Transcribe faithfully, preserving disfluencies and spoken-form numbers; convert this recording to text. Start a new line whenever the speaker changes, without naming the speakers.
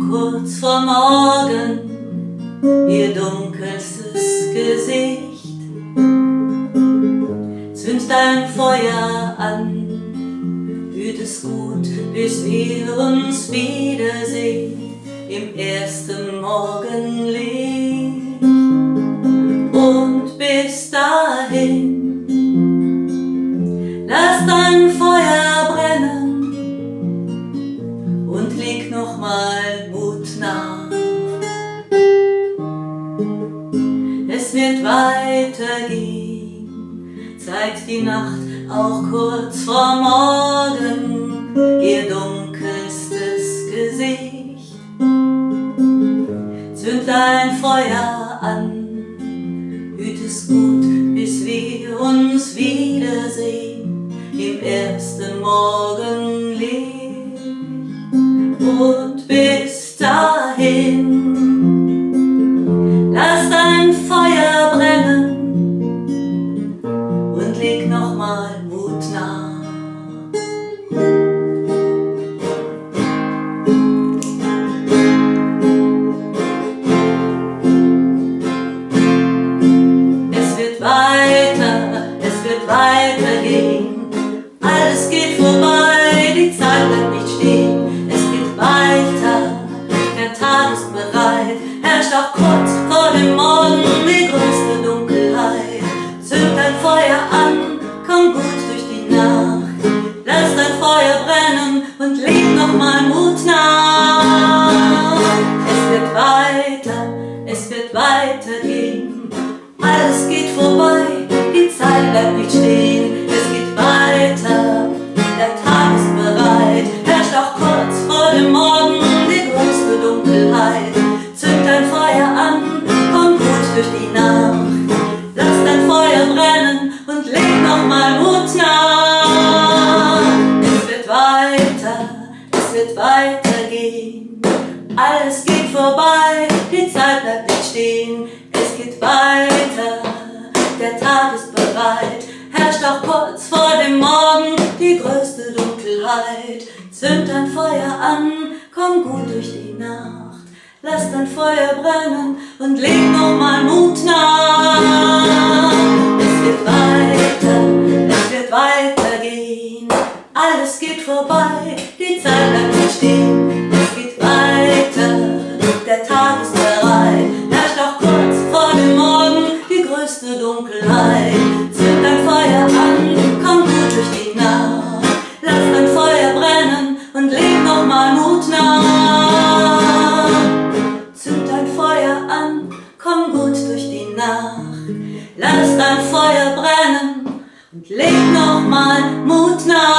kurz vor Morgen ihr dunkelstes Gesicht. Zünd dein Feuer an, hüt es gut, bis wir uns wiedersehen im ersten Morgenlicht. Und bis dahin lass dein Feuer brennen und leg nochmal Mut nach. Es wird weitergehen, zeigt die Nacht auch kurz vor Morgen ihr dunkelstes Gesicht. Zünd dein Feuer an, hüt es gut, bis wir uns wiedersehen im ersten Morgenlicht. Und bis dahin lass dein Feuer brennen und leg nochmal Mut nach. Es wird weiter, es wird weitergehen, alles geht vorbei, die Zeit bleibt nicht stehen. Es geht weiter, der Tag ist bereit, herrscht auch kurz vor dem Morgen die größte Dunkelheit. Zünd dein Feuer an, komm gut durch die Nacht, lass dein Feuer brennen und leg nochmal Mut nach. Es wird weiter, es wird weitergehen, alles geht vorbei, die Zeit bleibt nicht stehen. Es geht weiter, der Tag ist bereit, herrscht auch kurz vor dem Morgen die größte Dunkelheit. Zünd dein Feuer an, komm gut durch die Nacht, lass dein Feuer brennen und leg nochmal Mut nach. Es wird weiter, es wird weitergehen, alles geht vorbei, die Zeit bleibt nicht stehen. Es geht weiter, der Tag ist bereit, herrscht auch kurz vor dem Morgen die größte Dunkelheit. Zünd dein Feuer an, komm gut durch die Nacht, lass dein Feuer brennen und leg nochmal Mut nach. Es wird weiter, es wird weitergehen, alles geht vorbei, die Zeit bleibt nicht stehen. Es geht weiter, der Tag ist bereit, herrscht auch kurz vor dem Morgen die größte Dunkelheit. Zünd dein Feuer an, komm gut durch die Nacht, lass dein Feuer brennen und leg nochmal Mut nach. Zünd dein Feuer an, komm gut durch die Nacht, lass dein Feuer brennen und leg nochmal Mut nach.